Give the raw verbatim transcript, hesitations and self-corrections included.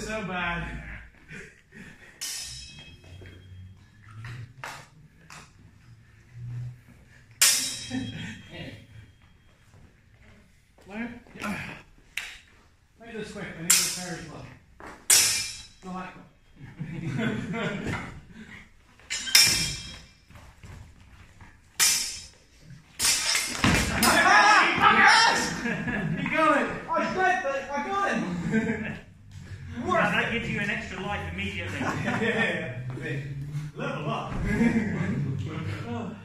so bad. Where? Yeah. Make this quick, I need to carry as well. Go that quick. You got it! I got it! I got it! That, that gives you an extra life immediately. Yeah, yeah, yeah. Level up. Oh.